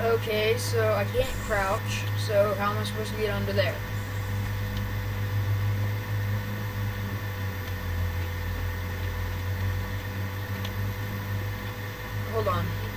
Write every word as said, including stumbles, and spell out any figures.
Okay, so I can't crouch, so how am I supposed to get under there? Hold on.